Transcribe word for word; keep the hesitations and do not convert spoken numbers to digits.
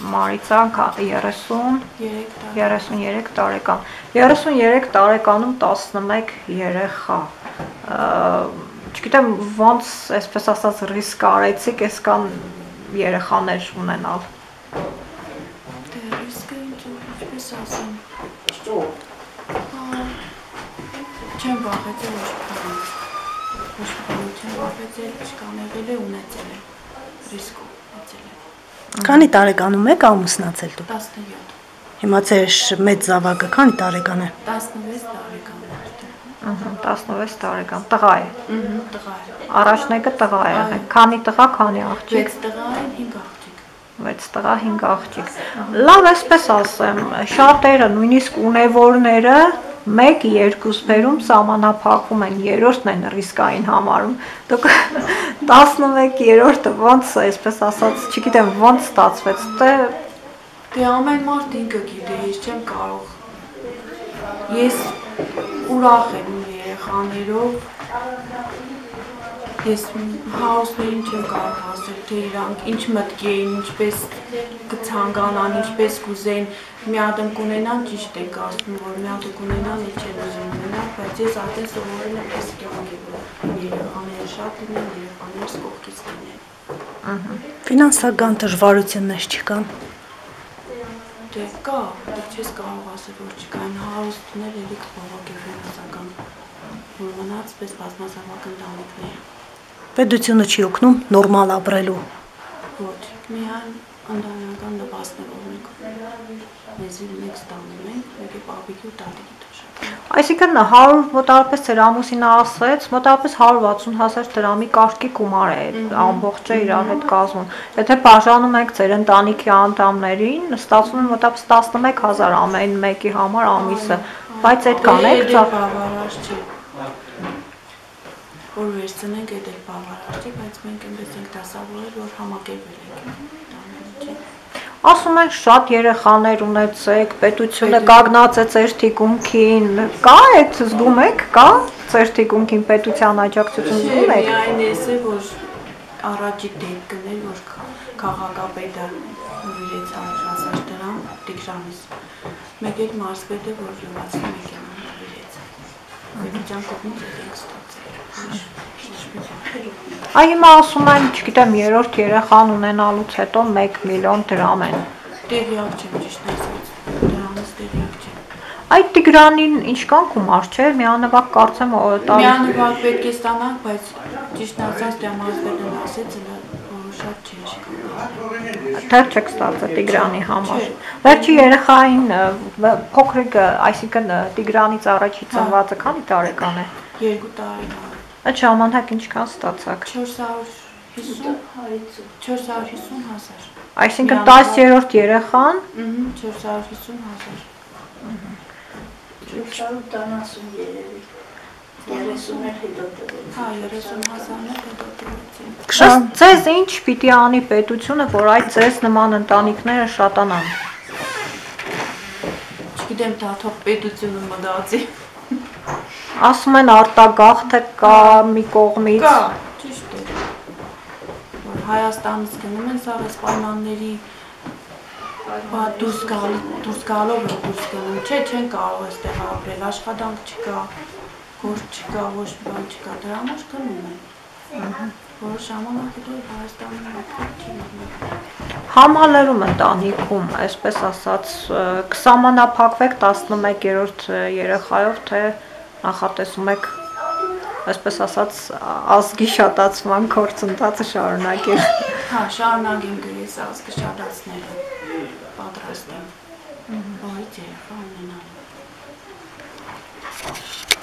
Մարիցան երեսուն երեսուներեք տարեկան։ երեսուներեք տարեկանում տասնմեկ երեխա։ Չգիտեմ ոնց այսպես ասած ռիսկ արեցիք այսքան երեխաներ ունենալ։ Դե ռիսկը ինչպես ասեմ։ Չեմ վախեցել ոչ բանից։ Ոչ բանից չեմ վախեցել, չկան եղել է ունեցել է ռիսկ ունեցել է։ Քանի տարեկանում եք ամուսնացել դուք։ տասնյոթ։ Հիմա ձեր մեծ զավակը քանի տարեկան է։ տասնվեց տարեկան է։ Ահա, տասնվեց տարեկան, տղա է։ Ահա, տղա է։ Առաջնեկը տղա է եղել։ Քանի տղա, քանի աղջիկ։ վեց տղա են, հինգ աղջիկ։ վեց տղա, հինգ աղջիկ։ Լավ, այսպես ասեմ, շատերը, նույնիսկ ունևորները մեկ երկուս բերում սահմանափակվում են, երրորդն են ռիսկային համարում։ Դուք տասնմեկ երրորդը ոնց այսպես ասած, չգիտեմ ոնց ստացվեց, թե Դե ամեն մարդ ինքը գիտի, ես չեմ կարող։ Ես ուրախ եմ իմ երեխաներով։ Ես հաուսներին չեմ կարող ասել, թե իրանք ինչ մտքի էին, ինչպես կցանկանան, ինչպես կուզեն, մի հատ կունենան, ճիշտ եք ասում, որ մի հատ կունենան, էլ չեն ուզում ունենալ, բայց ես արդեն սովորել եմ այս կյանքի, որ երեխաները շատ լինեն, երեխաներս կողքից լինեն։ Ֆինանսական դժվարություններ չկան։ Դե կա, դե չես կարող ասել, որ չկան հարուստներ էլի կողոք է ֆինանսական, որ մնաց պես բազմազավակ ընտանիքներ։ Պետությունը չի օգնում նորմալ ապրելու։ Ոչ, միայն ընտանեկան նպաստներով մենք մեզ մեկ ստանում ենք, մեկի պապիկի ու տատիկի դաշակ։ Այսինքն հարյուր մոտավորապես ծեր ամուսինը ասեց, մոտավորապես հարյուր վաթսուն հազար դրամի կարգի գումար է ամբողջը իրար հետ կազմում։ Եթե բաժանում եք ձեր ընտանիքի անդամներին, ստացվում է մոտավորապես տասնմեկ հազար ամեն մեկի համար ամիսը, բայց այդքան եք բավարար չի։ Որ վերցնենք այդ էլ բավարար չի, բայց մենք այնպես ենք դասավորել, որ համակերպել ենք։ Ասում են շատ երեխաներ ունեցեք, պետությունը կանգնած է ձեր թիկունքին, կա այդ զգում եք, կա ձեր թիկունքին պետության աջակցություն զգում եք։ Միայն ես է, որ առաջի դեպքն էր, որ քաղաքապետը իրենց հաշվասար դրան Տիգրանից։ Մեկ էլ մարզպետը, որ լվացի մեքենան իրենց։ Պետության կողմից ենք ստացել։ Այ հիմա ասում են, չգիտեմ, երրորդ երեխան ունենալուց հետո մեկ միլիոն դրամ են։ Տեղյակ չեմ ճիշտ ասած, դրանից տեղյակ չեմ։ Այդ Տիգրանին ինչքան գումար չէ, միանվագ կարծեմ Միանվագ պետք է ստանանք, բայց ճիշտ ասած դրամասպետն ասեց, որ շատ չէ շքան։ Դեռ չեք ստացել Տիգրանի համար։ Վերջի երեխային փոքրիկը, այսինքն Տիգրանից առաջի ծնվածը քանի տարեկան է։ Երկու տարեկան։ Այդ ժամանակ ինչքան ստացաք։ չորս հարյուր հիսուն հազար։ Այսինքն տասներորդ երեխան։ չորս հարյուր հիսուն հազար։ չորս հարյուր տասնասուն երևի։ երեսուն հետո տվել։ Հա, երեսուն հազարներ հետո տվեցին։ Ձեզ ինչ պիտի անի պետությունը, որ այդ ձեզ նման ընտանիքները շատանան։ Չգիտեմ, դա թող պետությունը մտածի։ Ասում են արտագաղթը կա մի կողմից։ Կա, ճիշտ է։ Որ Հայաստանից գնում են սաղ այս պայմանների դուրս գալով է դուրս գնում, չէ, չեն կարող այստեղ ապրել, աշխատանք չկա, գործ չկա, ոչ բան չկա, դրա համար գնում են։ Որ ժամանակ հետո Հայաստանում չի մտնում։ Համալրում ընտանիքում, այսպես ասած, կսահմանափակվեք տասնմեկերորդ երեխայով, թե նախատեսում եք, այսպես ասած, ազգի շատացման գործընթացը շարունակել։ Հա, շարունակենք ես ազգի շատացնելը, պատրաստ եմ, որից երեխա ունենալու։